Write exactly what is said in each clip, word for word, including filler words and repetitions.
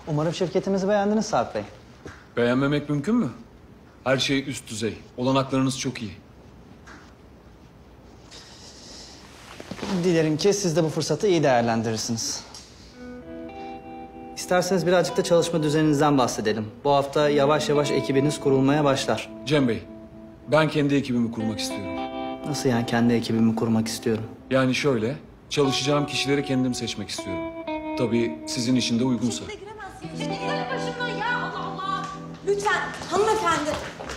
Umarım şirketimizi beğendiniz Sarp Bey. Beğenmemek mümkün mü? Her şey üst düzey. Olanaklarınız çok iyi. Dilerim ki siz de bu fırsatı iyi değerlendirirsiniz. İsterseniz birazcık da çalışma düzeninizden bahsedelim. Bu hafta yavaş yavaş ekibiniz kurulmaya başlar. Cem Bey, ben kendi ekibimi kurmak istiyorum. Nasıl yani kendi ekibimi kurmak istiyorum? Yani şöyle, çalışacağım kişileri kendim seçmek istiyorum. Tabii sizin için de uygunsa. İçine giremezsin. İçine gidelim başımdan ya. Allah Allah. Lütfen hanımefendi.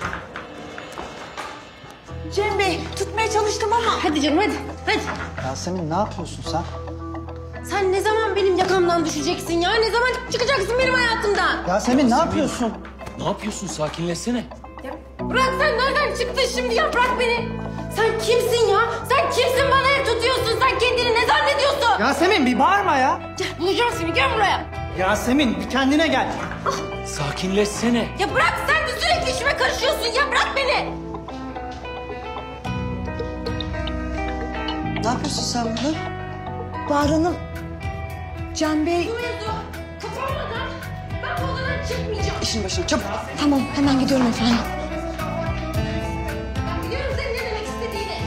Cem Bey tutmaya çalıştım ama. Hadi canım hadi. Hadi. Yasemin ne yapıyorsun sen? Sen ne zaman benim yakamdan düşeceksin ya? Ne zaman çıkacaksın benim hayatımdan? Yasemin ne yapıyorsun? Ne yapıyorsun? Sakinleşsene. Ya bırak, sen nereden çıktın şimdi ya? Bırak beni. Sen kimsin ya? Sen kimsin, bana ev tutuyorsun? Sen kendini ne zannediyorsun? Yasemin bir bağırma ya. Gel, bulacağım seni, gel buraya. Yasemin bir kendine gel. Sakinleşsene. Ya bırak, sen de sürekli işime karışıyorsun ya. Bırak beni. Ne yapıyorsun sen burada? Bahar Hanım. Cem Bey. Duydu. Kapanmadan ben bu odadan çıkmayacağım. İşin başına çabuk. Tamam hemen gidiyorum efendim. Ben biliyorum senin ne demek istediğini.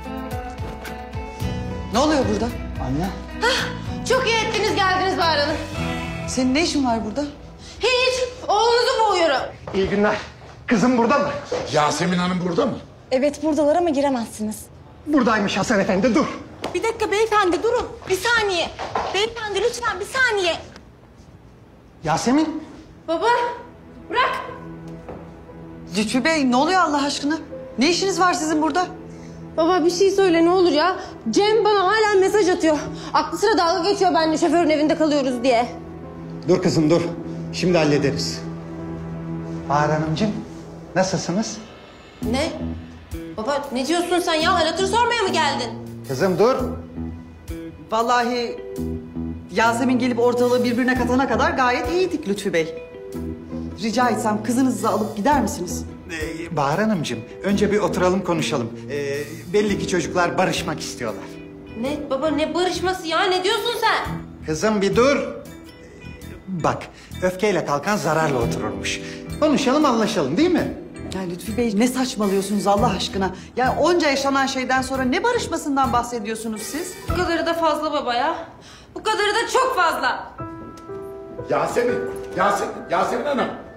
Ne oluyor burada? Anne. Çok iyi ettiniz geldiniz Bahar Hanım. Senin ne işin var burada? Hiç. Oğlunuzu boğuyorum. İyi günler. Kızım burada mı? Yasemin Hanım burada mı? Evet buradalar ama giremezsiniz. Buradaymış Hasan Efendi, dur. Bir dakika beyefendi durun. Bir saniye. Beyefendi lütfen bir saniye. Yasemin. Baba bırak. Lütfü Bey ne oluyor Allah aşkına? Ne işiniz var sizin burada? Baba bir şey söyle ne olur ya. Cem bana hala mesaj atıyor. Aklı sıra dalga geçiyor benimle, şoförün evinde kalıyoruz diye. Dur kızım dur. Şimdi hallederiz. Bahar Hanımcığım, nasılsınız? Ne? Baba ne diyorsun sen ya? Hal hatır sormaya mı geldin? Kızım dur. Vallahi Yasemin gelip ortalığı birbirine katana kadar gayet iyiydik Lütfü Bey. Rica etsem kızınızı alıp gider misiniz? Ee, Bahar Hanımcığım, önce bir oturalım konuşalım. Ee, belli ki çocuklar barışmak istiyorlar. Ne baba, ne barışması ya? Ne diyorsun sen? Kızım bir dur. Ee, Bak, öfkeyle kalkan zararla otururmuş. Konuşalım, anlaşalım değil mi? Ya Lütfü Bey ne saçmalıyorsunuz Allah aşkına? Ya onca yaşanan şeyden sonra ne barışmasından bahsediyorsunuz siz? Bu kadarı da fazla baba ya. Bu kadarı da çok fazla. Yasemin, Yasemin, Yasemin Hanım.